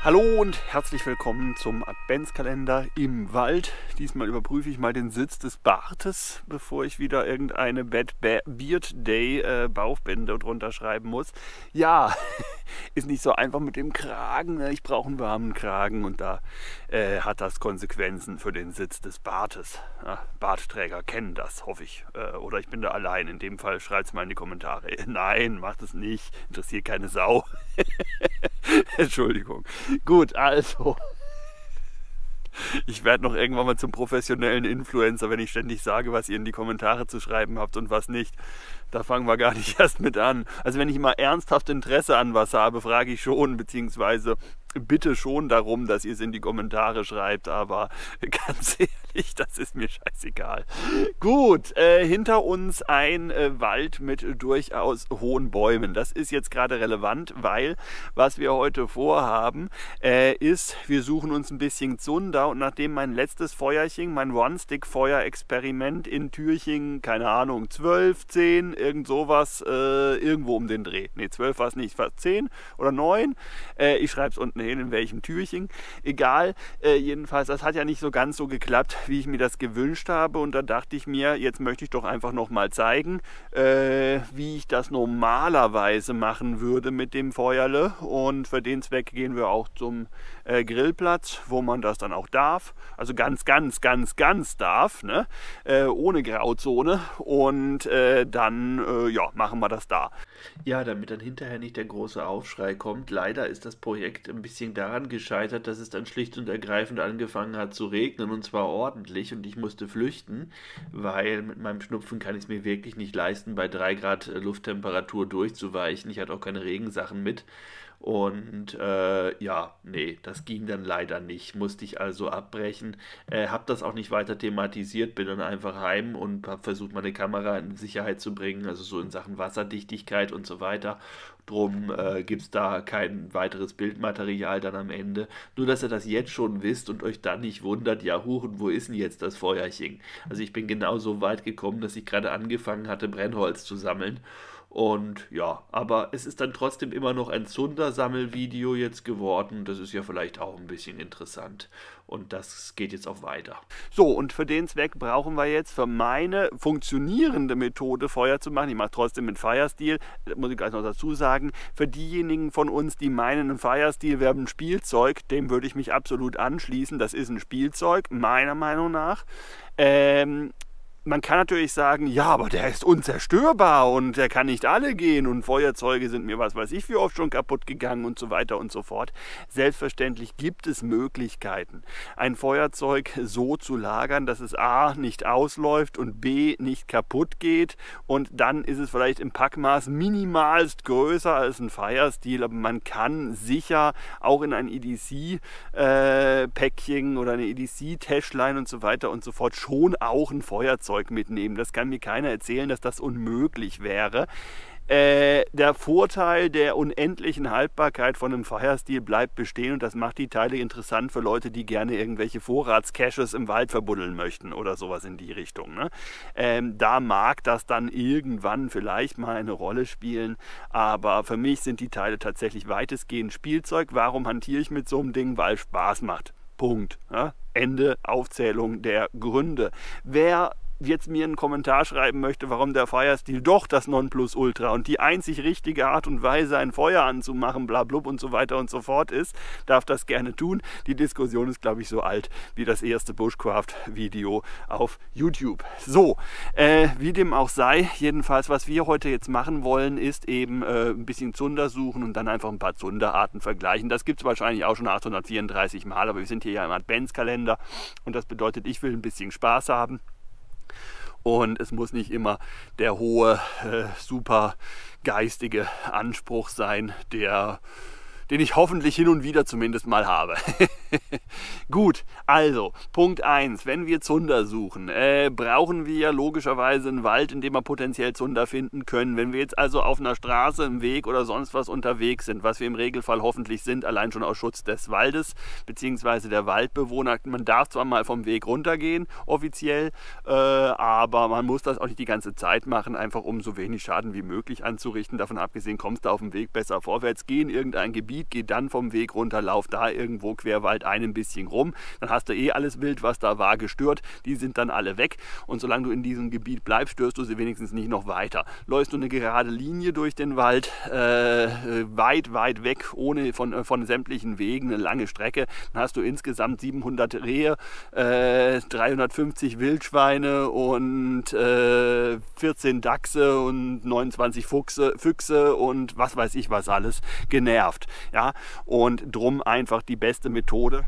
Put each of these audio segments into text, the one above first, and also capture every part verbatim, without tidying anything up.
Hallo und herzlich willkommen zum Adventskalender im Wald. Diesmal überprüfe ich mal den Sitz des Bartes, bevor ich wieder irgendeine Bad Beard Day äh, Bauchbinde drunter schreiben muss. Ja, ist nicht so einfach mit dem Kragen. Ne? Ich brauche einen warmen Kragen und da äh, hat das Konsequenzen für den Sitz des Bartes. Ja, Bartträger kennen das, hoffe ich. Äh, oder ich bin da allein. In dem Fall schreibt es mal in die Kommentare. Nein, macht es nicht. Interessiert keine Sau. Entschuldigung. Gut, also, ich werde noch irgendwann mal zum professionellen Influencer, wenn ich ständig sage, was ihr in die Kommentare zu schreiben habt und was nicht. Da fangen wir gar nicht erst mit an. Also wenn ich mal ernsthaft Interesse an was habe, frage ich schon, beziehungsweise bitte schon darum, dass ihr es in die Kommentare schreibt, aber ganz ehrlich, das ist mir scheißegal. Gut, äh, hinter uns ein äh, Wald mit durchaus hohen Bäumen. Das ist jetzt gerade relevant, weil was wir heute vorhaben, äh, ist, wir suchen uns ein bisschen Zunder und nachdem mein letztes Feuerchen, mein One-Stick-Feuer-Experiment in Türchen, keine Ahnung, zwölf, zehn, irgend sowas, äh, irgendwo um den Dreh. Ne, zwölf war es nicht, fast zehn oder neun. Äh, ich schreibe es unten hin, in welchem Türchen. Egal, äh, jedenfalls, das hat ja nicht so ganz so geklappt, wie ich mir das gewünscht habe. Und da dachte ich mir, jetzt möchte ich doch einfach noch mal zeigen, äh, wie ich das normalerweise machen würde mit dem Feuerle. Und für den Zweck gehen wir auch zum äh, Grillplatz, wo man das dann auch darf. Also ganz, ganz, ganz, ganz darf, ne? Äh, ohne Grauzone. Und äh, dann äh, ja, machen wir das da. Ja, damit dann hinterher nicht der große Aufschrei kommt. Leider ist das Projekt ein bisschen daran gescheitert, dass es dann schlicht und ergreifend angefangen hat zu regnen und zwar ordentlich und ich musste flüchten, weil mit meinem Schnupfen kann ich es mir wirklich nicht leisten, bei drei Grad Lufttemperatur durchzuweichen. Ich hatte auch keine Regensachen mit. Und äh, ja, nee, das ging dann leider nicht. Musste ich also abbrechen. Äh, hab das auch nicht weiter thematisiert, bin dann einfach heim und habe versucht, meine Kamera in Sicherheit zu bringen, also so in Sachen Wasserdichtigkeit und so weiter. Drum äh, gibt es da kein weiteres Bildmaterial dann am Ende. Nur, dass ihr das jetzt schon wisst und euch dann nicht wundert, ja, huchen, wo ist denn jetzt das Feuerchen? Also ich bin genau so weit gekommen, dass ich gerade angefangen hatte, Brennholz zu sammeln. Und ja, aber es ist dann trotzdem immer noch ein Zunder-Sammelvideo jetzt geworden. Das ist ja vielleicht auch ein bisschen interessant. Und das geht jetzt auch weiter. So, und für den Zweck brauchen wir jetzt für meine funktionierende Methode Feuer zu machen. Ich mache trotzdem mit Firesteel, das muss ich gleich noch dazu sagen. Für diejenigen von uns, die meinen, ein Firesteel wäre ein Spielzeug, dem würde ich mich absolut anschließen. Das ist ein Spielzeug, meiner Meinung nach. Ähm... Man kann natürlich sagen, ja, aber der ist unzerstörbar und der kann nicht alle gehen und Feuerzeuge sind mir was weiß ich wie oft schon kaputt gegangen und so weiter und so fort. Selbstverständlich gibt es Möglichkeiten, ein Feuerzeug so zu lagern, dass es a. nicht ausläuft und b. nicht kaputt geht und dann ist es vielleicht im Packmaß minimalst größer als ein Firesteel, aber man kann sicher auch in ein E D C-Päckchen äh, oder eine E D C-Täschlein und so weiter und so fort schon auch ein Feuerzeug mitnehmen. Das kann mir keiner erzählen, dass das unmöglich wäre. Äh, der Vorteil der unendlichen Haltbarkeit von einem Firesteel bleibt bestehen und das macht die Teile interessant für Leute, die gerne irgendwelche Vorratscaches im Wald verbuddeln möchten oder sowas in die Richtung. Ne? Ähm, da mag das dann irgendwann vielleicht mal eine Rolle spielen, aber für mich sind die Teile tatsächlich weitestgehend Spielzeug. Warum hantiere ich mit so einem Ding? Weil es Spaß macht. Punkt. Ja? Ende Aufzählung der Gründe. Wer jetzt mir einen Kommentar schreiben möchte, warum der Firesteel doch das Nonplusultra und die einzig richtige Art und Weise, ein Feuer anzumachen, blablub und so weiter und so fort ist, darf das gerne tun. Die Diskussion ist, glaube ich, so alt wie das erste Bushcraft-Video auf YouTube. So, äh, wie dem auch sei, jedenfalls, was wir heute jetzt machen wollen, ist eben äh, ein bisschen Zunder suchen und dann einfach ein paar Zunderarten vergleichen. Das gibt es wahrscheinlich auch schon achthundertvierunddreißig Mal, aber wir sind hier ja im Adventskalender und das bedeutet, ich will ein bisschen Spaß haben. Und es muss nicht immer der hohe, äh, super geistige Anspruch sein, der, den ich hoffentlich hin und wieder zumindest mal habe. Gut, also Punkt eins, wenn wir Zunder suchen, äh, brauchen wir logischerweise einen Wald, in dem wir potenziell Zunder finden können. Wenn wir jetzt also auf einer Straße, im Weg oder sonst was unterwegs sind, was wir im Regelfall hoffentlich sind, allein schon aus Schutz des Waldes bzw. der Waldbewohner, man darf zwar mal vom Weg runtergehen, offiziell, äh, aber man muss das auch nicht die ganze Zeit machen, einfach um so wenig Schaden wie möglich anzurichten. Davon abgesehen kommst du auf dem Weg besser vorwärts, geh in irgendein Gebiet, Gebiet, geh dann vom Weg runter, lauf da irgendwo querwald ein, ein bisschen rum. Dann hast du eh alles Wild, was da war, gestört. Die sind dann alle weg. Und solange du in diesem Gebiet bleibst, störst du sie wenigstens nicht noch weiter. Läufst du eine gerade Linie durch den Wald, äh, weit, weit weg, ohne von, von sämtlichen Wegen, eine lange Strecke, dann hast du insgesamt siebenhundert Rehe, äh, dreihundertfünfzig Wildschweine und äh, vierzehn Dachse und neunundzwanzig Fuchse, Füchse und was weiß ich was alles genervt. Ja? Und drum einfach die beste Methode.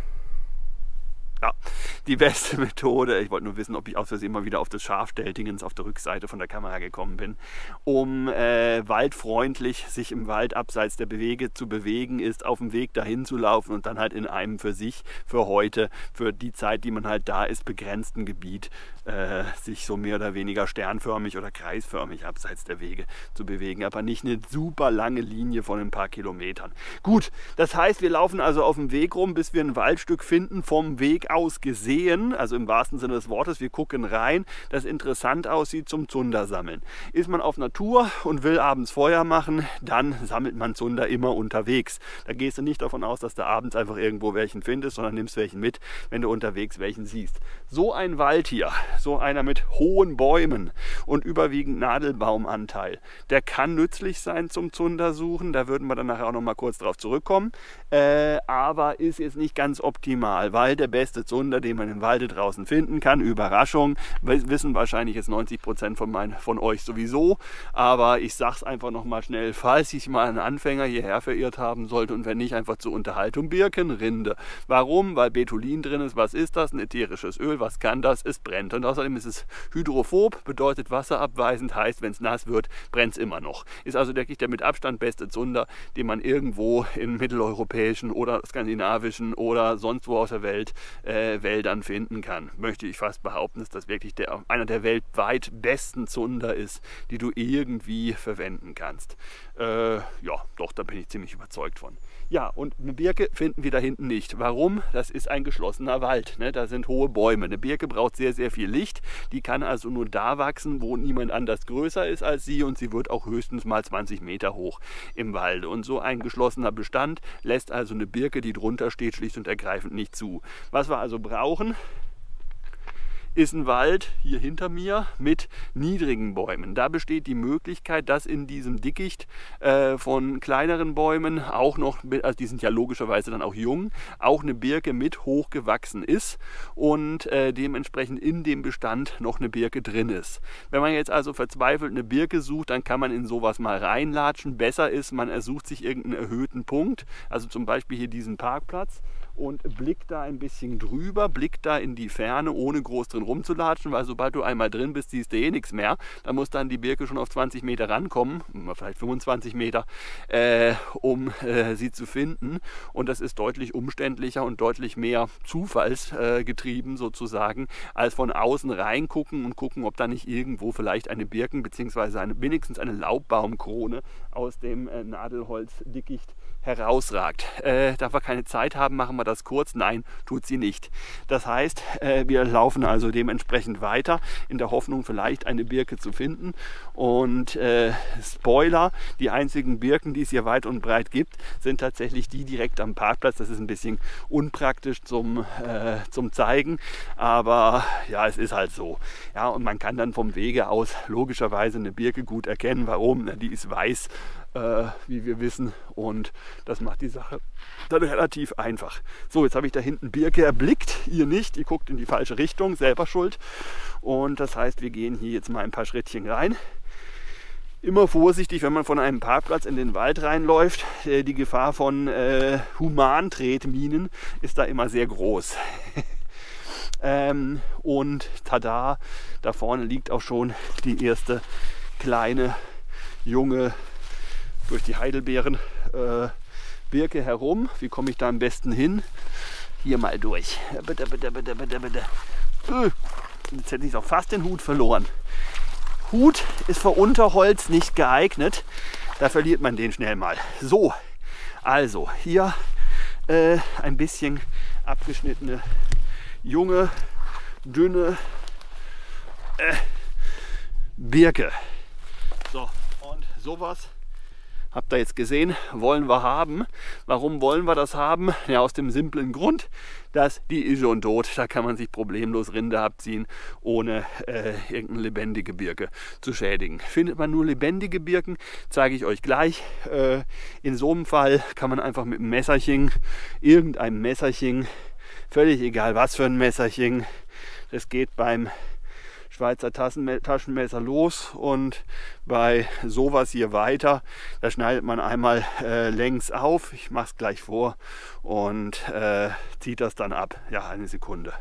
Ja, die beste Methode, ich wollte nur wissen, ob ich aus Versehen mal wieder auf das Scharfstelldingens auf der Rückseite von der Kamera gekommen bin, um äh, waldfreundlich sich im Wald abseits der Wege zu bewegen, ist auf dem Weg dahin zu laufen und dann halt in einem für sich, für heute, für die Zeit, die man halt da ist, begrenzten Gebiet, äh, sich so mehr oder weniger sternförmig oder kreisförmig abseits der Wege zu bewegen, aber nicht eine super lange Linie von ein paar Kilometern. Gut, das heißt, wir laufen also auf dem Weg rum, bis wir ein Waldstück finden, vom Weg aus gesehen, also im wahrsten Sinne des Wortes, wir gucken rein, das interessant aussieht zum Zunder sammeln. Ist man auf Natur und will abends Feuer machen, dann sammelt man Zunder immer unterwegs. Da gehst du nicht davon aus, dass du abends einfach irgendwo welchen findest, sondern nimmst welchen mit, wenn du unterwegs welchen siehst. So ein Wald hier, so einer mit hohen Bäumen und überwiegend Nadelbaumanteil, der kann nützlich sein zum Zundersuchen, da würden wir dann nachher auch noch mal kurz drauf zurückkommen, äh, aber ist jetzt nicht ganz optimal, weil der beste Zunder, den man im Walde draußen finden kann, Überraschung, wissen wahrscheinlich jetzt neunzig Prozent von, mein, von euch sowieso, aber ich sage es einfach noch mal schnell, falls sich mal ein Anfänger hierher verirrt haben sollte und wenn nicht, einfach zur Unterhaltung, Birkenrinde. Warum? Weil Betulin drin ist. Was ist das? Ein ätherisches Öl. Was kann das? Es brennt. Und außerdem ist es hydrophob, bedeutet wasserabweisend, heißt, wenn es nass wird, brennt es immer noch. Ist also wirklich der mit Abstand beste Zunder, den man irgendwo in mitteleuropäischen oder skandinavischen oder sonst wo aus der Welt äh, Wäldern finden kann. Möchte ich fast behaupten, dass das wirklich der, einer der weltweit besten Zunder ist, die du irgendwie verwenden kannst. Äh, ja, doch, da bin ich ziemlich überzeugt von. Ja, und eine Birke finden wir da hinten nicht. Warum? Das ist ein geschlossener Wald. Ne? Da sind hohe Bäume. Eine Birke braucht sehr, sehr viel Licht. Die kann also nur da wachsen, wo niemand anders größer ist als sie und sie wird auch höchstens mal zwanzig Meter hoch im Wald. Und so ein geschlossener Bestand lässt also eine Birke, die drunter steht, schlicht und ergreifend nicht zu. Was wir also brauchen, ist ein Wald hier hinter mir mit niedrigen Bäumen. Da besteht die Möglichkeit, dass in diesem Dickicht äh, von kleineren Bäumen auch noch, also die sind ja logischerweise dann auch jung, auch eine Birke mit hochgewachsen ist und äh, dementsprechend in dem Bestand noch eine Birke drin ist. Wenn man jetzt also verzweifelt eine Birke sucht, dann kann man in sowas mal reinlatschen. Besser ist, man ersucht sich irgendeinen erhöhten Punkt, also zum Beispiel hier diesen Parkplatz, und blickt da ein bisschen drüber, blickt da in die Ferne, ohne groß drin rumzulatschen, weil sobald du einmal drin bist, siehst du eh nichts mehr. Da muss dann die Birke schon auf zwanzig Meter rankommen, vielleicht fünfundzwanzig Meter, äh, um äh, sie zu finden. Und das ist deutlich umständlicher und deutlich mehr zufallsgetrieben äh, sozusagen, als von außen reingucken und gucken, ob da nicht irgendwo vielleicht eine Birken- bzw. eine, wenigstens eine Laubbaumkrone aus dem äh, Nadelholzdickicht herausragt. Äh, da wir keine Zeit haben, machen wir das kurz. Nein, tut sie nicht. Das heißt, äh, wir laufen also dementsprechend weiter, in der Hoffnung, vielleicht eine Birke zu finden. Und äh, Spoiler, die einzigen Birken, die es hier weit und breit gibt, sind tatsächlich die direkt am Parkplatz. Das ist ein bisschen unpraktisch zum, äh, zum Zeigen, aber ja, es ist halt so. Ja, und man kann dann vom Wege aus logischerweise eine Birke gut erkennen. Warum? Die ist weiß, Äh, wie wir wissen, und das macht die Sache dann relativ einfach. So, jetzt habe ich da hinten Birke erblickt, ihr nicht, ihr guckt in die falsche Richtung, selber schuld, und das heißt, wir gehen hier jetzt mal ein paar Schrittchen rein. Immer vorsichtig, wenn man von einem Parkplatz in den Wald reinläuft, äh, die Gefahr von äh, Humantretminen ist da immer sehr groß. ähm, und tada, da vorne liegt auch schon die erste kleine, junge, durch die Heidelbeeren äh, Birke herum. Wie komme ich da am besten hin? Hier mal durch. Bitte, bitte, bitte, bitte, bitte. Äh, jetzt hätte ich auch fast den Hut verloren. Hut ist für Unterholz nicht geeignet. Da verliert man den schnell mal. So, also hier äh, ein bisschen abgeschnittene, junge, dünne äh, Birke. So, und sowas Habt ihr jetzt gesehen, wollen wir haben. Warum wollen wir das haben? Ja, aus dem simplen Grund, dass die ist schon tot. Da kann man sich problemlos Rinde abziehen, ohne äh, irgendeine lebendige Birke zu schädigen. Findet man nur lebendige Birken, zeige ich euch gleich. Äh, in so einem Fall kann man einfach mit einem Messerchen, irgendeinem Messerchen, völlig egal was für ein Messerchen, das geht beim Schweizer Taschenmesser los und bei sowas hier weiter, da schneidet man einmal äh, längs auf, ich mache es gleich vor und äh, zieht das dann ab. Ja, eine Sekunde.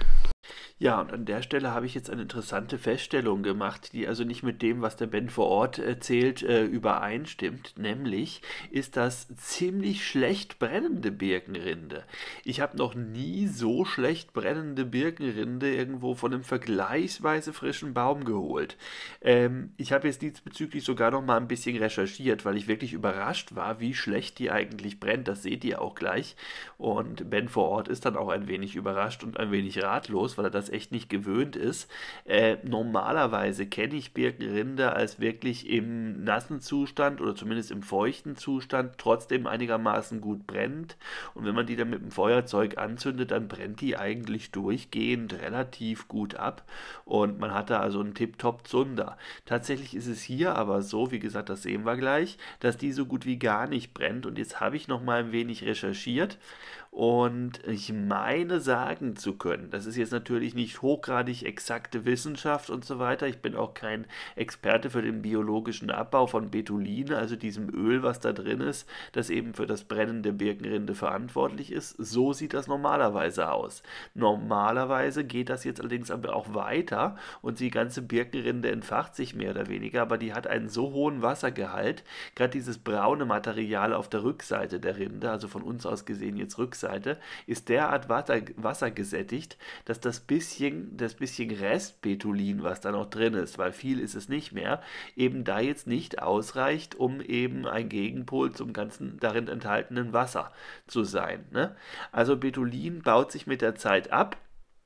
Ja, und an der Stelle habe ich jetzt eine interessante Feststellung gemacht, die also nicht mit dem, was der Ben vor Ort erzählt, äh, übereinstimmt. Nämlich ist das ziemlich schlecht brennende Birkenrinde. Ich habe noch nie so schlecht brennende Birkenrinde irgendwo von einem vergleichsweise frischen Baum geholt. Ähm, ich habe jetzt diesbezüglich sogar noch mal ein bisschen recherchiert, weil ich wirklich überrascht war, wie schlecht die eigentlich brennt. Das seht ihr auch gleich. Und Ben vor Ort ist dann auch ein wenig überrascht und ein wenig ratlos, weil er das echt nicht gewöhnt ist. Äh, normalerweise kenne ich Birkenrinde als wirklich im nassen Zustand oder zumindest im feuchten Zustand trotzdem einigermaßen gut brennt. Und wenn man die dann mit dem Feuerzeug anzündet, dann brennt die eigentlich durchgehend relativ gut ab. Und man hat da also einen Tip-Top-Zunder. Tatsächlich ist es hier aber so, wie gesagt, das sehen wir gleich, dass die so gut wie gar nicht brennt. Und jetzt habe ich noch mal ein wenig recherchiert. Und ich meine sagen zu können, das ist jetzt natürlich nicht hochgradig exakte Wissenschaft und so weiter. Ich bin auch kein Experte für den biologischen Abbau von Betulin, also diesem Öl, was da drin ist, das eben für das Brennen der Birkenrinde verantwortlich ist. So sieht das normalerweise aus. Normalerweise geht das jetzt allerdings aber auch weiter und die ganze Birkenrinde entfacht sich mehr oder weniger, aber die hat einen so hohen Wassergehalt, gerade dieses braune Material auf der Rückseite der Rinde, also von uns aus gesehen jetzt Rückseite, ist derart Wasser, Wasser gesättigt, dass das bisschen, das bisschen Restbetulin, was da noch drin ist, weil viel ist es nicht mehr, eben da jetzt nicht ausreicht, um eben ein Gegenpol zum ganzen darin enthaltenen Wasser zu sein. Ne? Also Betulin baut sich mit der Zeit ab.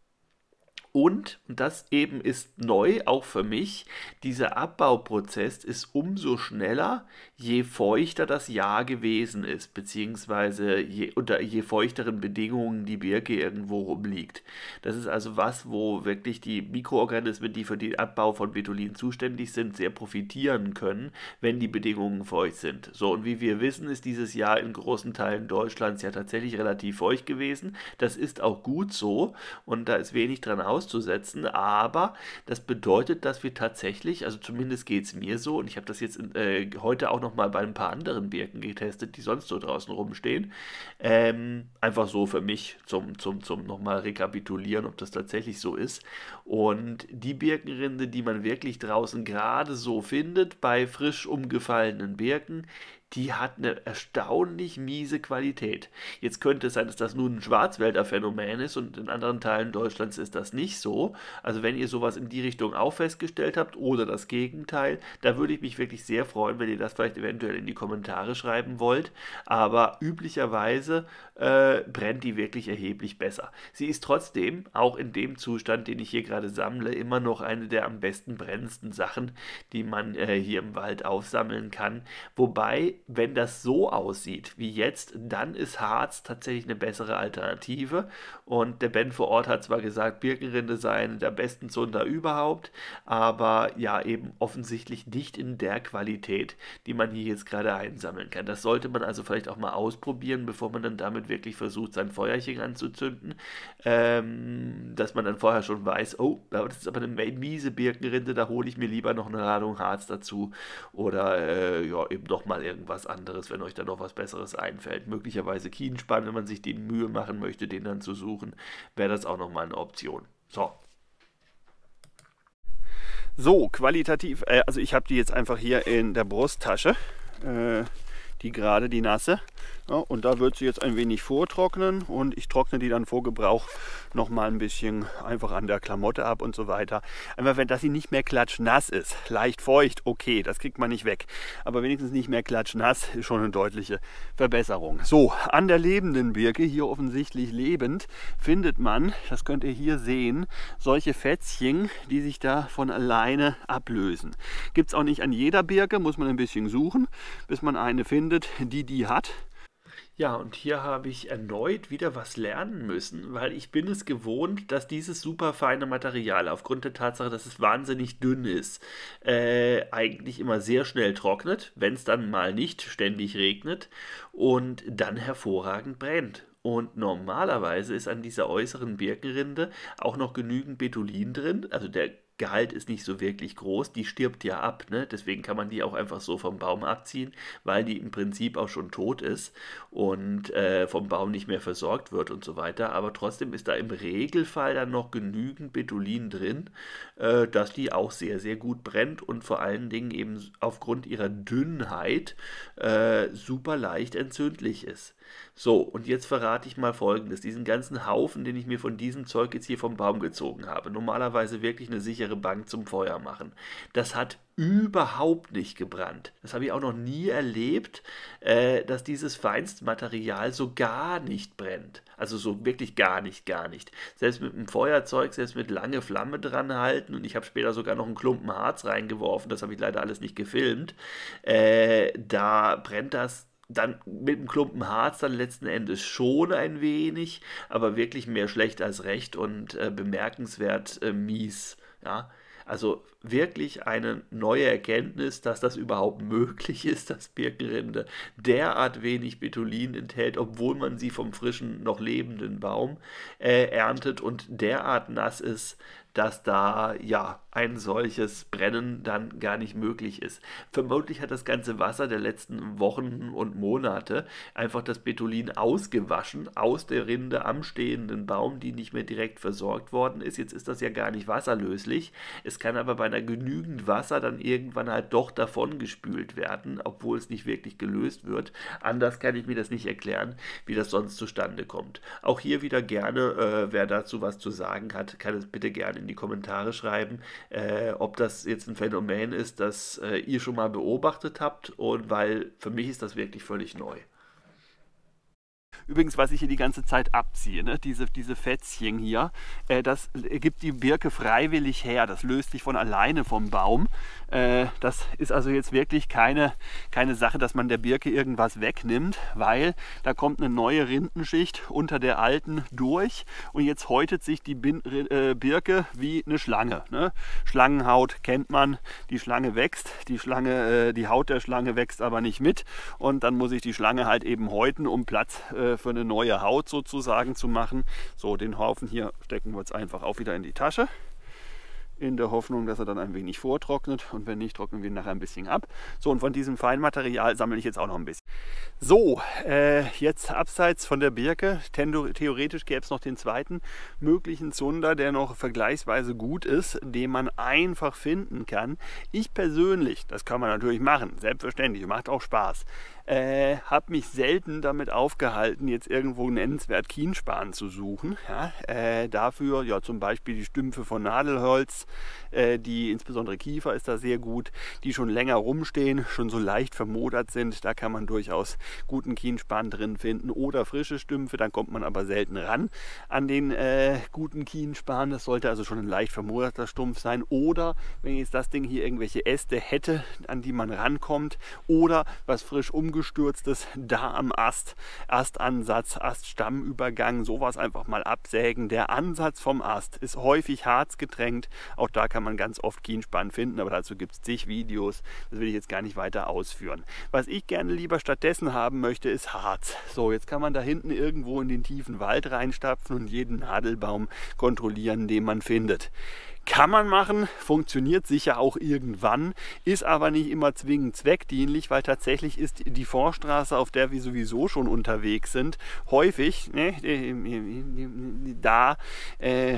Und, und das eben ist neu, auch für mich, dieser Abbauprozess ist umso schneller, je feuchter das Jahr gewesen ist, beziehungsweise je, unter je feuchteren Bedingungen die Birke irgendwo rumliegt. Das ist also was, wo wirklich die Mikroorganismen, die für den Abbau von Betulin zuständig sind, sehr profitieren können, wenn die Bedingungen feucht sind. So, und wie wir wissen, ist dieses Jahr in großen Teilen Deutschlands ja tatsächlich relativ feucht gewesen. Das ist auch gut so und da ist wenig dran aus zu setzen, aber das bedeutet, dass wir tatsächlich, also zumindest geht es mir so, und ich habe das jetzt äh, heute auch noch mal bei ein paar anderen Birken getestet, die sonst so draußen rumstehen, ähm, einfach so für mich zum, zum, zum nochmal rekapitulieren, ob das tatsächlich so ist. Und die Birkenrinde, die man wirklich draußen gerade so findet, bei frisch umgefallenen Birken, die hat eine erstaunlich miese Qualität. Jetzt könnte es sein, dass das nun ein Schwarzwälder Phänomen ist und in anderen Teilen Deutschlands ist das nicht so. Also wenn ihr sowas in die Richtung auch festgestellt habt oder das Gegenteil, da würde ich mich wirklich sehr freuen, wenn ihr das vielleicht eventuell in die Kommentare schreiben wollt. Aber üblicherweise äh, brennt die wirklich erheblich besser. Sie ist trotzdem, auch in dem Zustand, den ich hier gerade sammle, immer noch eine der am besten brennendsten Sachen, die man äh, hier im Wald aufsammeln kann. Wobei, wenn das so aussieht wie jetzt, dann ist Harz tatsächlich eine bessere Alternative. Und der Ben vor Ort hat zwar gesagt, Birkenrinde sei eine der besten Zunder überhaupt, aber ja eben offensichtlich nicht in der Qualität, die man hier jetzt gerade einsammeln kann. Das sollte man also vielleicht auch mal ausprobieren, bevor man dann damit wirklich versucht, sein Feuerchen anzuzünden, ähm, dass man dann vorher schon weiß, oh, das ist aber eine miese Birkenrinde, da hole ich mir lieber noch eine Ladung Harz dazu oder äh, ja, eben noch mal irgendwas was anderes, wenn euch da noch was Besseres einfällt. Möglicherweise Kienspan, wenn man sich die Mühe machen möchte, den dann zu suchen, wäre das auch nochmal eine Option. So. So, qualitativ, äh, also ich habe die jetzt einfach hier in der Brusttasche, äh, die gerade, die nasse. Ja, und da wird sie jetzt ein wenig vortrocknen und ich trockne die dann vor Gebrauch noch mal ein bisschen einfach an der Klamotte ab und so weiter. Einfach, wenn das sie nicht mehr klatschnass ist, leicht feucht, okay, das kriegt man nicht weg. Aber wenigstens nicht mehr klatschnass ist schon eine deutliche Verbesserung. So, an der lebenden Birke, hier offensichtlich lebend, findet man, das könnt ihr hier sehen, solche Fätzchen, die sich da von alleine ablösen. Gibt es auch nicht an jeder Birke, muss man ein bisschen suchen, bis man eine findet, die die hat. Ja, und hier habe ich erneut wieder was lernen müssen, weil ich bin es gewohnt, dass dieses super feine Material aufgrund der Tatsache, dass es wahnsinnig dünn ist, äh, eigentlich immer sehr schnell trocknet, wenn es dann mal nicht ständig regnet und dann hervorragend brennt. Und normalerweise ist an dieser äußeren Birkenrinde auch noch genügend Betulin drin, also der Gehalt ist nicht so wirklich groß, die stirbt ja ab, ne? Deswegen kann man die auch einfach so vom Baum abziehen, weil die im Prinzip auch schon tot ist und äh, vom Baum nicht mehr versorgt wird und so weiter. Aber trotzdem ist da im Regelfall dann noch genügend Betulin drin, äh, dass die auch sehr, sehr gut brennt und vor allen Dingen eben aufgrund ihrer Dünnheit äh, super leicht entzündlich ist. So, und jetzt verrate ich mal Folgendes. Diesen ganzen Haufen, den ich mir von diesem Zeug jetzt hier vom Baum gezogen habe, normalerweise wirklich eine sichere Bank zum Feuer machen, das hat überhaupt nicht gebrannt. Das habe ich auch noch nie erlebt, äh, dass dieses Feinstmaterial so gar nicht brennt. Also so wirklich gar nicht, gar nicht. Selbst mit einem Feuerzeug, selbst mit lange Flamme dran halten und ich habe später sogar noch einen Klumpen Harz reingeworfen, das habe ich leider alles nicht gefilmt, äh, da brennt das dann mit dem Klumpen Harz dann letzten Endes schon ein wenig, aber wirklich mehr schlecht als recht und äh, bemerkenswert äh, mies. Ja? Also wirklich eine neue Erkenntnis, dass das überhaupt möglich ist, dass Birkenrinde derart wenig Betulin enthält, obwohl man sie vom frischen, noch lebenden Baum äh, erntet und derart nass ist, dass da ja ein solches Brennen dann gar nicht möglich ist. Vermutlich hat das ganze Wasser der letzten Wochen und Monate einfach das Betulin ausgewaschen aus der Rinde am stehenden Baum, die nicht mehr direkt versorgt worden ist. Jetzt ist das ja gar nicht wasserlöslich. Es kann aber bei einer genügend Wasser dann irgendwann halt doch davon gespült werden, obwohl es nicht wirklich gelöst wird. Anders kann ich mir das nicht erklären, wie das sonst zustande kommt. Auch hier wieder gerne, äh, wer dazu was zu sagen hat, kann es bitte gerne in die Kommentare schreiben, äh, ob das jetzt ein Phänomen ist, das äh, ihr schon mal beobachtet habt, und weil für mich ist das wirklich völlig neu. Übrigens, was ich hier die ganze Zeit abziehe, ne? diese, diese Fätzchen hier, äh, das gibt die Birke freiwillig her, das löst sich von alleine vom Baum. Äh, das ist also jetzt wirklich keine, keine Sache, dass man der Birke irgendwas wegnimmt, weil da kommt eine neue Rindenschicht unter der alten durch und jetzt häutet sich die Bin äh, Birke wie eine Schlange. Ne? Schlangenhaut kennt man, die Schlange wächst, die, Schlange, äh, die Haut der Schlange wächst aber nicht mit und dann muss ich die Schlange halt eben häuten, um Platz äh, für eine neue Haut sozusagen zu machen. So, den Haufen hier stecken wir jetzt einfach auch wieder in die Tasche, in der Hoffnung, dass er dann ein wenig vortrocknet und wenn nicht, trocknen wir ihn nachher ein bisschen ab. So, und von diesem Feinmaterial sammle ich jetzt auch noch ein bisschen. So, äh, jetzt abseits von der Birke, theoretisch gäbe es noch den zweiten möglichen Zunder, der noch vergleichsweise gut ist, den man einfach finden kann. Ich persönlich, das kann man natürlich machen, selbstverständlich, macht auch Spaß, äh, habe mich selten damit aufgehalten, jetzt irgendwo nennenswert Kienspan zu suchen. Ja, äh, dafür ja zum Beispiel die Stümpfe von Nadelholz, äh, die insbesondere Kiefer ist da sehr gut, die schon länger rumstehen, schon so leicht vermodert sind. Da kann man durchaus guten Kienspan drin finden oder frische Stümpfe, dann kommt man aber selten ran an den äh, guten Kienspan. Das sollte also schon ein leicht vermoderter Stumpf sein oder wenn jetzt das Ding hier irgendwelche Äste hätte, an die man rankommt oder was frisch umgestürztes da am Ast, Astansatz, Aststammübergang, sowas einfach mal absägen. Der Ansatz vom Ast ist häufig harzgetränkt, auch da kann man ganz oft Kienspan finden, aber dazu gibt es zig Videos, das will ich jetzt gar nicht weiter ausführen. Was ich gerne lieber stattdessen haben möchte, ist Harz. So, jetzt kann man da hinten irgendwo in den tiefen Wald reinstapfen und jeden Nadelbaum kontrollieren, den man findet. Kann man machen, funktioniert sicher auch irgendwann, ist aber nicht immer zwingend zweckdienlich, weil tatsächlich ist die Forststraße, auf der wir sowieso schon unterwegs sind, häufig ne, da äh,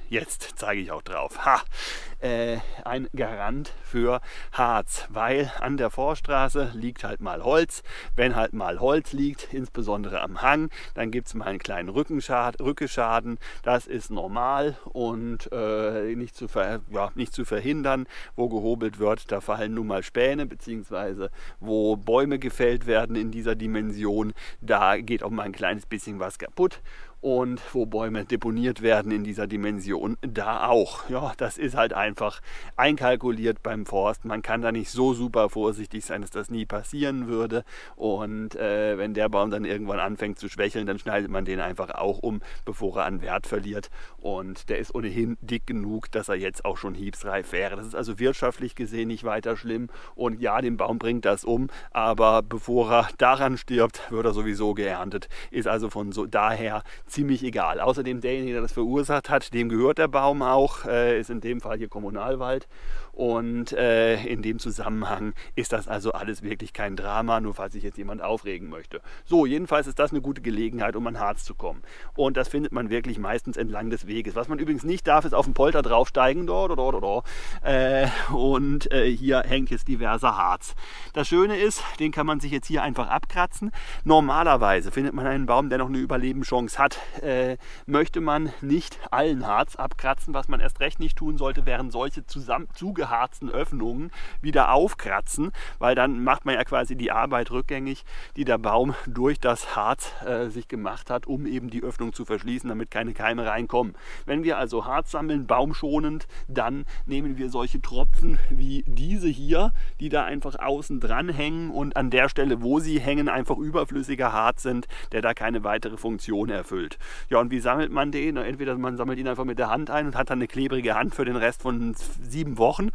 jetzt zeige ich auch drauf. Ha! Äh, ein Garant für Harz, weil an der Forststraße liegt halt mal Holz. Wenn halt mal Holz liegt, insbesondere am Hang, dann gibt es mal einen kleinen Rückenschad, Rückeschaden. Das ist normal und äh, nicht, zu ver, ja, nicht zu verhindern. Wo gehobelt wird, da fallen nun mal Späne, beziehungsweise wo Bäume gefällt werden in dieser Dimension, da geht auch mal ein kleines bisschen was kaputt. Und wo Bäume deponiert werden in dieser Dimension, da auch. Ja, das ist halt einfach einkalkuliert beim Forst. Man kann da nicht so super vorsichtig sein, dass das nie passieren würde. Und äh, wenn der Baum dann irgendwann anfängt zu schwächeln, dann schneidet man den einfach auch um, bevor er an Wert verliert. Und der ist ohnehin dick genug, dass er jetzt auch schon hiebsreif wäre. Das ist also wirtschaftlich gesehen nicht weiter schlimm. Und ja, den Baum bringt das um, aber bevor er daran stirbt, wird er sowieso geerntet. Ist also von so daher ziemlich egal. Außerdem derjenige, der das verursacht hat, dem gehört der Baum auch, äh, ist in dem Fall hier Kommunalwald. Und äh, in dem Zusammenhang ist das also alles wirklich kein Drama, nur falls sich jetzt jemand aufregen möchte. So, jedenfalls ist das eine gute Gelegenheit, um an Harz zu kommen. Und das findet man wirklich meistens entlang des Weges. Was man übrigens nicht darf, ist auf den Polter draufsteigen. Dort, dort, dort, dort. Äh, und äh, hier hängt jetzt diverser Harz. Das Schöne ist, den kann man sich jetzt hier einfach abkratzen. Normalerweise findet man einen Baum, der noch eine Überlebenschance hat. Äh, möchte man nicht allen Harz abkratzen, was man erst recht nicht tun sollte, wären solche zusammen zugeharzten Öffnungen wieder aufkratzen, weil dann macht man ja quasi die Arbeit rückgängig, die der Baum durch das Harz äh, sich gemacht hat, um eben die Öffnung zu verschließen, damit keine Keime reinkommen. Wenn wir also Harz sammeln, baumschonend, dann nehmen wir solche Tropfen wie diese hier, die da einfach außen dran hängen und an der Stelle, wo sie hängen, einfach überflüssiger Harz sind, der da keine weitere Funktion erfüllt. Ja, und wie sammelt man den? Entweder man sammelt ihn einfach mit der Hand ein und hat dann eine klebrige Hand für den Rest von sieben Wochen.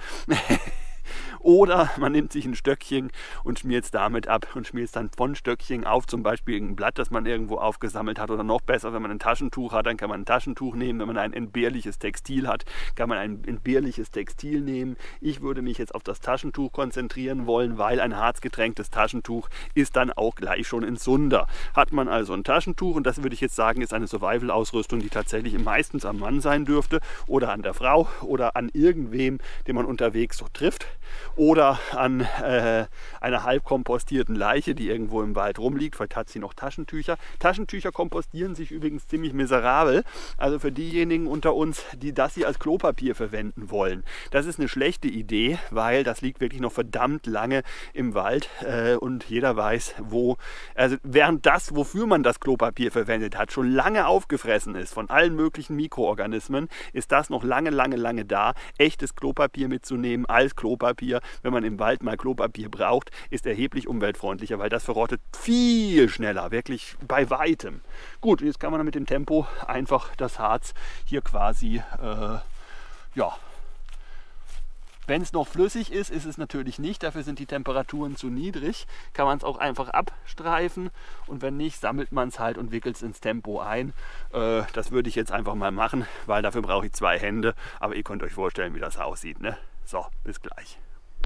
Oder man nimmt sich ein Stöckchen und schmiert es damit ab und schmiert es dann von Stöckchen auf, zum Beispiel ein Blatt, das man irgendwo aufgesammelt hat. Oder noch besser, wenn man ein Taschentuch hat, dann kann man ein Taschentuch nehmen. Wenn man ein entbehrliches Textil hat, kann man ein entbehrliches Textil nehmen. Ich würde mich jetzt auf das Taschentuch konzentrieren wollen, weil ein harzgetränktes Taschentuch ist dann auch gleich schon ein Sunder. Hat man also ein Taschentuch, und das würde ich jetzt sagen, ist eine Survival-Ausrüstung, die tatsächlich meistens am Mann sein dürfte oder an der Frau oder an irgendwem, den man unterwegs so trifft, oder an äh, einer halb kompostierten Leiche, die irgendwo im Wald rumliegt. Vielleicht hat sie noch Taschentücher. Taschentücher kompostieren sich übrigens ziemlich miserabel. Also für diejenigen unter uns, die das hier als Klopapier verwenden wollen. Das ist eine schlechte Idee, weil das liegt wirklich noch verdammt lange im Wald äh, und jeder weiß, wo, also während das, wofür man das Klopapier verwendet hat, schon lange aufgefressen ist von allen möglichen Mikroorganismen, ist das noch lange, lange, lange da. Echtes Klopapier mitzunehmen als Klopapier, wenn man im Wald mal Klopapier braucht, ist erheblich umweltfreundlicher, weil das verrottet viel schneller, wirklich bei weitem. Gut, jetzt kann man mit dem Tempo einfach das Harz hier quasi, äh, ja, wenn es noch flüssig ist, ist es natürlich nicht, dafür sind die Temperaturen zu niedrig, kann man es auch einfach abstreifen und wenn nicht, sammelt man es halt und wickelt es ins Tempo ein. Äh, das würde ich jetzt einfach mal machen, weil dafür brauche ich zwei Hände, aber ihr könnt euch vorstellen, wie das aussieht, ne? So, bis gleich.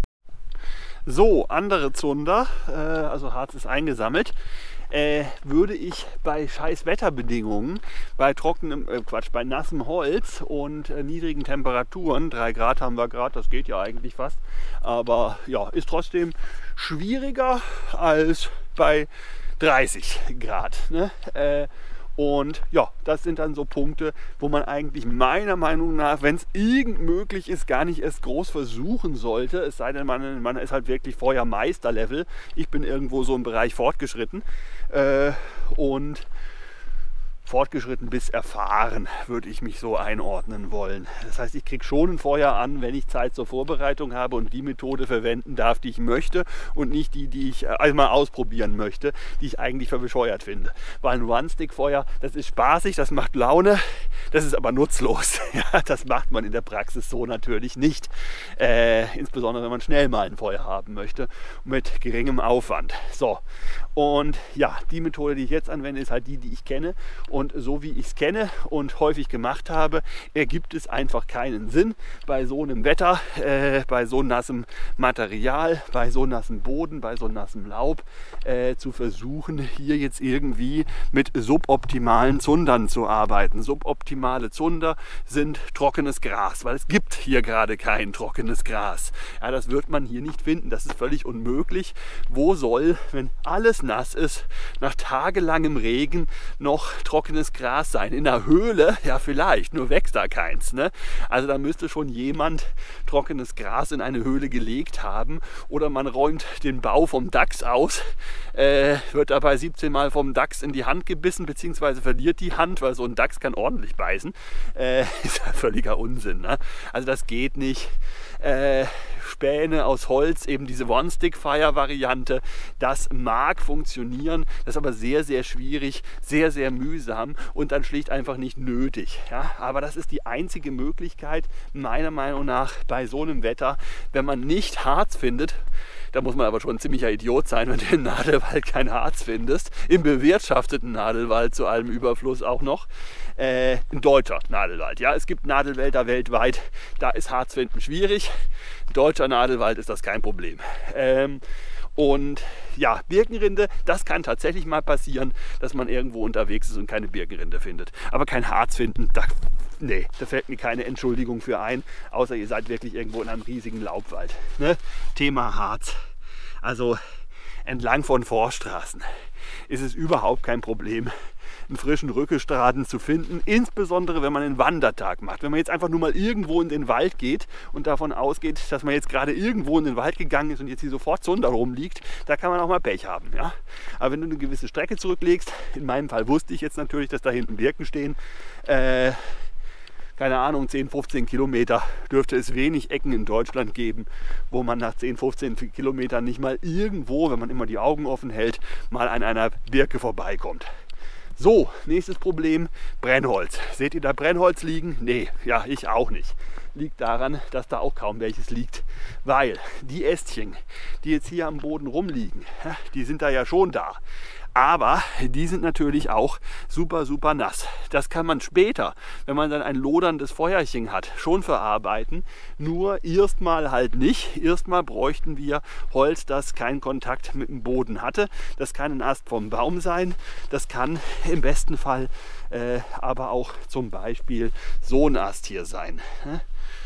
So, andere Zunder, äh, also Harz ist eingesammelt, äh, würde ich bei scheiß Wetterbedingungen, bei trockenem, äh, Quatsch, bei nassem Holz und äh, niedrigen Temperaturen, drei Grad haben wir gerade, das geht ja eigentlich fast, aber ja, ist trotzdem schwieriger als bei dreißig Grad. Ne? Äh, Und ja, das sind dann so Punkte, wo man eigentlich meiner Meinung nach, wenn es irgend möglich ist, gar nicht erst groß versuchen sollte. Es sei denn, man, man ist halt wirklich vorher Meisterlevel. Ich bin irgendwo so im Bereich fortgeschritten. Äh, und fortgeschritten bis erfahren, würde ich mich so einordnen wollen. Das heißt, ich kriege schon ein Feuer an, wenn ich Zeit zur Vorbereitung habe und die Methode verwenden darf, die ich möchte und nicht die, die ich einmal ausprobieren möchte, die ich eigentlich für bescheuert finde. Weil ein One-Stick-Feuer, das ist spaßig, das macht Laune, das ist aber nutzlos. Ja, das macht man in der Praxis so natürlich nicht. Äh, insbesondere, wenn man schnell mal ein Feuer haben möchte, mit geringem Aufwand. So, und ja, die Methode, die ich jetzt anwende, ist halt die, die ich kenne. Und Und so wie ich es kenne und häufig gemacht habe, ergibt es einfach keinen Sinn, bei so einem Wetter, äh, bei so nassem Material, bei so nassem Boden, bei so nassem Laub äh, zu versuchen, hier jetzt irgendwie mit suboptimalen Zundern zu arbeiten. Suboptimale Zunder sind trockenes Gras, weil es gibt hier gerade kein trockenes Gras. Ja, das wird man hier nicht finden. Das ist völlig unmöglich. Wo soll, wenn alles nass ist, nach tagelangem Regen noch trockenes Gras sein? In der Höhle, ja vielleicht, nur wächst da keins. Ne? Also da müsste schon jemand trockenes Gras in eine Höhle gelegt haben oder man räumt den Bau vom Dachs aus, äh, wird dabei siebzehn Mal vom Dachs in die Hand gebissen, beziehungsweise verliert die Hand, weil so ein Dachs kann ordentlich beißen. Äh, ist ja völliger Unsinn. Ne? Also das geht nicht. Äh, Späne aus Holz, eben diese One-Stick-Fire-Variante, das mag funktionieren, das ist aber sehr, sehr schwierig, sehr, sehr mühsam und dann schlicht einfach nicht nötig. Ja? Aber das ist die einzige Möglichkeit, meiner Meinung nach, bei so einem Wetter, wenn man nicht Harz findet. Da muss man aber schon ein ziemlicher Idiot sein, wenn du im Nadelwald kein Harz findest. Im bewirtschafteten Nadelwald zu allem Überfluss auch noch. Äh, ein deutscher Nadelwald. Ja, es gibt Nadelwälder weltweit, da ist Harz finden schwierig. Deutscher Nadelwald ist das kein Problem. Ähm, Und ja, Birkenrinde, das kann tatsächlich mal passieren, dass man irgendwo unterwegs ist und keine Birkenrinde findet. Aber kein Harz finden, da, nee, da fällt mir keine Entschuldigung für ein, außer ihr seid wirklich irgendwo in einem riesigen Laubwald. Ne? Thema Harz. Also entlang von Forststraßen ist es überhaupt kein Problem, einen frischen Rückestraden zu finden, insbesondere wenn man einen Wandertag macht. Wenn man jetzt einfach nur mal irgendwo in den Wald geht und davon ausgeht, dass man jetzt gerade irgendwo in den Wald gegangen ist und jetzt hier sofort Zunder rumliegt, da kann man auch mal Pech haben. Ja? Aber wenn du eine gewisse Strecke zurücklegst, in meinem Fall wusste ich jetzt natürlich, dass da hinten Birken stehen, äh, keine Ahnung, zehn, fünfzehn Kilometer dürfte es wenig Ecken in Deutschland geben, wo man nach zehn, fünfzehn Kilometern nicht mal irgendwo, wenn man immer die Augen offen hält, mal an einer Birke vorbeikommt. So, nächstes Problem, Brennholz. Seht ihr da Brennholz liegen? Nee, ja, ich auch nicht. Liegt daran, dass da auch kaum welches liegt, weil die Ästchen, die jetzt hier am Boden rumliegen, die sind da ja schon da. Aber die sind natürlich auch super, super nass. Das kann man später, wenn man dann ein loderndes Feuerchen hat, schon verarbeiten. Nur erstmal halt nicht. Erstmal bräuchten wir Holz, das keinen Kontakt mit dem Boden hatte. Das kann ein Ast vom Baum sein. Das kann im besten Fall äh, aber auch zum Beispiel so ein Ast hier sein. Ne?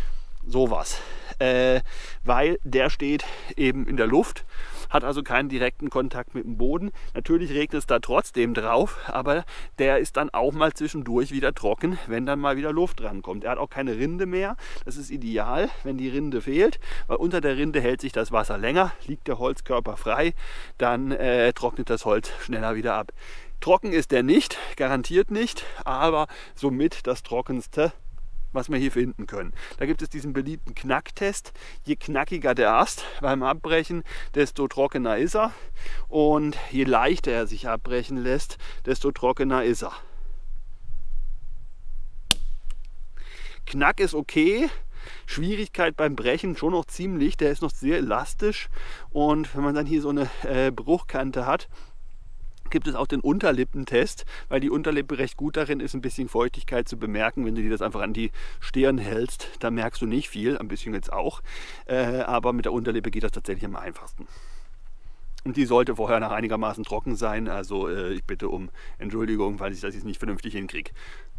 Sowas. Äh, weil der steht eben in der Luft, hat also keinen direkten Kontakt mit dem Boden. Natürlich regnet es da trotzdem drauf, aber der ist dann auch mal zwischendurch wieder trocken, wenn dann mal wieder Luft rankommt. Er hat auch keine Rinde mehr. Das ist ideal, wenn die Rinde fehlt, weil unter der Rinde hält sich das Wasser länger, liegt der Holzkörper frei, dann äh, trocknet das Holz schneller wieder ab. Trocken ist der nicht, garantiert nicht, aber somit das trockenste, was wir hier finden können. Da gibt es diesen beliebten Knacktest. Je knackiger der Ast beim Abbrechen, desto trockener ist er. Und je leichter er sich abbrechen lässt, desto trockener ist er. Knack ist okay. Schwierigkeit beim Brechen schon noch ziemlich. Der ist noch sehr elastisch. Und wenn man dann hier so eine äh, Bruchkante hat, gibt es auch den Unterlippentest, weil die Unterlippe recht gut darin ist, ein bisschen Feuchtigkeit zu bemerken. Wenn du dir das einfach an die Stirn hältst, da merkst du nicht viel, ein bisschen jetzt auch, äh, aber mit der Unterlippe geht das tatsächlich am einfachsten. Und die sollte vorher noch einigermaßen trocken sein, also äh, ich bitte um Entschuldigung, weil ich das jetzt nicht vernünftig hinkriege.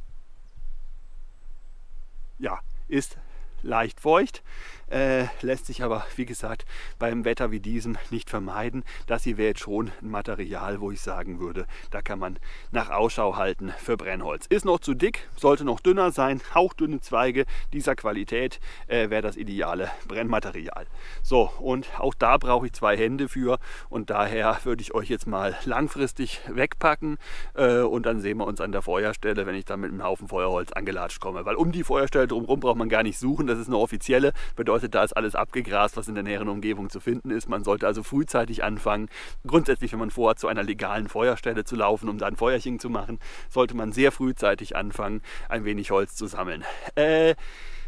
Ja, ist leicht feucht, äh, lässt sich aber, wie gesagt, beim Wetter wie diesem nicht vermeiden. Das hier wäre jetzt schon ein Material, wo ich sagen würde, da kann man nach Ausschau halten für Brennholz. Ist noch zu dick, sollte noch dünner sein, hauchdünne Zweige dieser Qualität äh, wäre das ideale Brennmaterial. So, und auch da brauche ich zwei Hände für und daher würde ich euch jetzt mal langfristig wegpacken äh, und dann sehen wir uns an der Feuerstelle, wenn ich dann mit einem Haufen Feuerholz angelatscht komme. Weil um die Feuerstelle drumherum braucht man gar nicht suchen, das ist eine offizielle, bedeutet, da ist alles abgegrast, was in der näheren Umgebung zu finden ist. Man sollte also frühzeitig anfangen. Grundsätzlich, wenn man vorhat, zu einer legalen Feuerstelle zu laufen, um da ein Feuerchen zu machen, sollte man sehr frühzeitig anfangen, ein wenig Holz zu sammeln. Äh,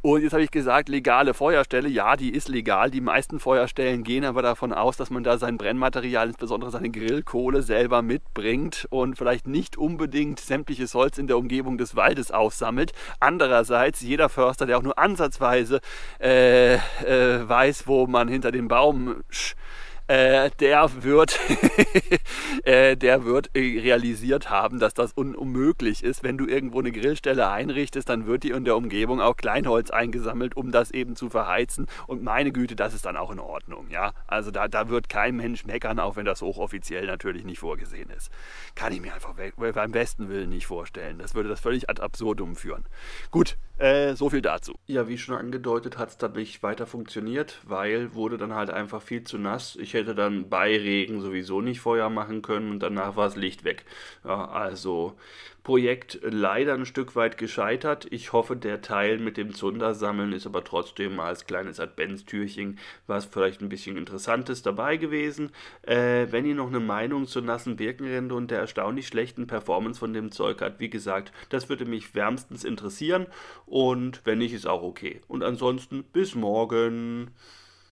Und jetzt habe ich gesagt, legale Feuerstelle, ja, die ist legal. Die meisten Feuerstellen gehen aber davon aus, dass man da sein Brennmaterial, insbesondere seine Grillkohle, selber mitbringt und vielleicht nicht unbedingt sämtliches Holz in der Umgebung des Waldes aufsammelt. Andererseits, jeder Förster, der auch nur ansatzweise äh, äh, weiß, wo man hinter dem Baum sch Äh, der wird, äh, der wird äh, realisiert haben, dass das un unmöglich ist. Wenn du irgendwo eine Grillstelle einrichtest, dann wird die in der Umgebung auch Kleinholz eingesammelt, um das eben zu verheizen. Und meine Güte, das ist dann auch in Ordnung. Ja? Also da, da wird kein Mensch meckern, auch wenn das hochoffiziell natürlich nicht vorgesehen ist. Kann ich mir einfach beim besten Willen nicht vorstellen. Das würde das völlig ad absurdum führen. Gut, äh, so viel dazu. Ja, wie schon angedeutet, hat es dann nicht weiter funktioniert, weil wurde dann halt einfach viel zu nass. Ich hätte dann bei Regen sowieso nicht Feuer machen können und danach war das Licht weg. Ja, also Projekt leider ein Stück weit gescheitert. Ich hoffe, der Teil mit dem Zundersammeln ist aber trotzdem als kleines Adventstürchen was vielleicht ein bisschen Interessantes dabei gewesen. Äh, wenn ihr noch eine Meinung zur nassen Birkenrinde und der erstaunlich schlechten Performance von dem Zeug habt, wie gesagt, das würde mich wärmstens interessieren und wenn nicht, ist auch okay. Und ansonsten bis morgen.